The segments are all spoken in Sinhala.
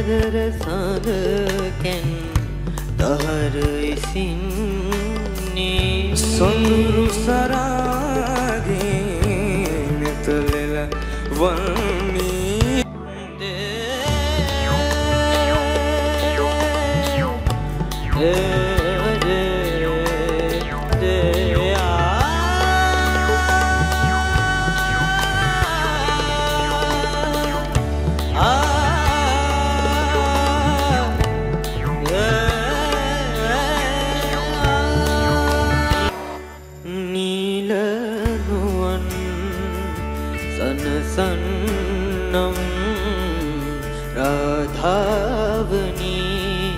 සාදර සඳකෙන් තහර ඉසින්නේ සොඳුරු සරාගේ නෙතලෙල වන්නේ සනසන්නම් රාධාවනී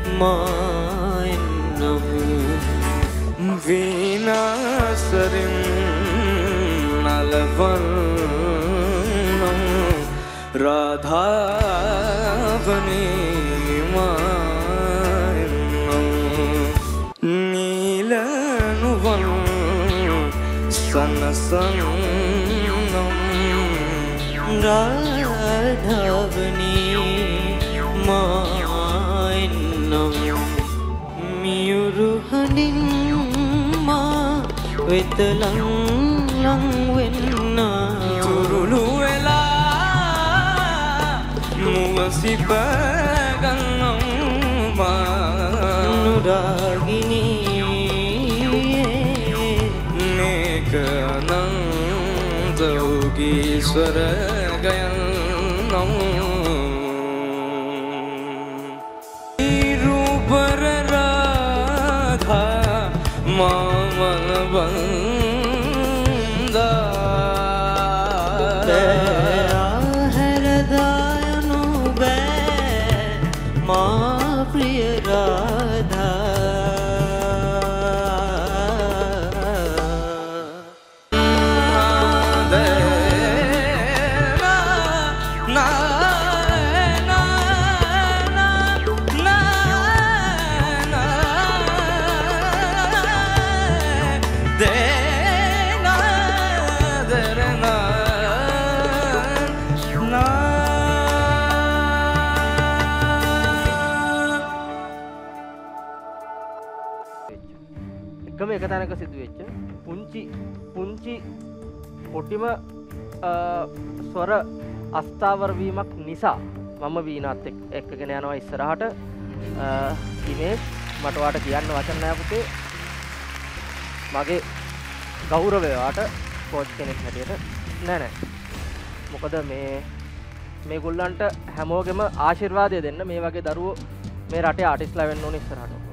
මායන්නම් විනාසරින් නලවන්නම් රාධාවනී මායන්නම් නීලනුවන් සනසන්නම් රාධාවනී මායන්නම් මියුරු හඬින් මා වෙත ලං වෙන්න තුරුළු වෙලා මුවසිප ගන්නම් අනුරාගිනී මේක නම් දෞගීස්වර ගයන්නම් රූපර රාධා මාමල බන්දා හැරදායනු බෑ මා ප්‍රිය රාධා එකම එක තැනක සිදුවෙච්ච පුංචි කොටිම ස්වර අස්ථාවර වීමක් නිසා මම වීණාත් එක්කගෙන යනවා ඉස්සරහට. ඉමේජ් මට වාට කියන්න වචන නෑ පුතේ. මගේ ගෞරවය වාට කෝච් කෙනෙක් හැටියට නෑ. මොකද මේ ගොල්ලන්ට හැමෝගෙම ආශිර්වාදය දෙන්න මේ වගේ දරුවෝ මේ රටේ ආටිස්ලා වෙන්න ඕනේ ඉස්සරහට.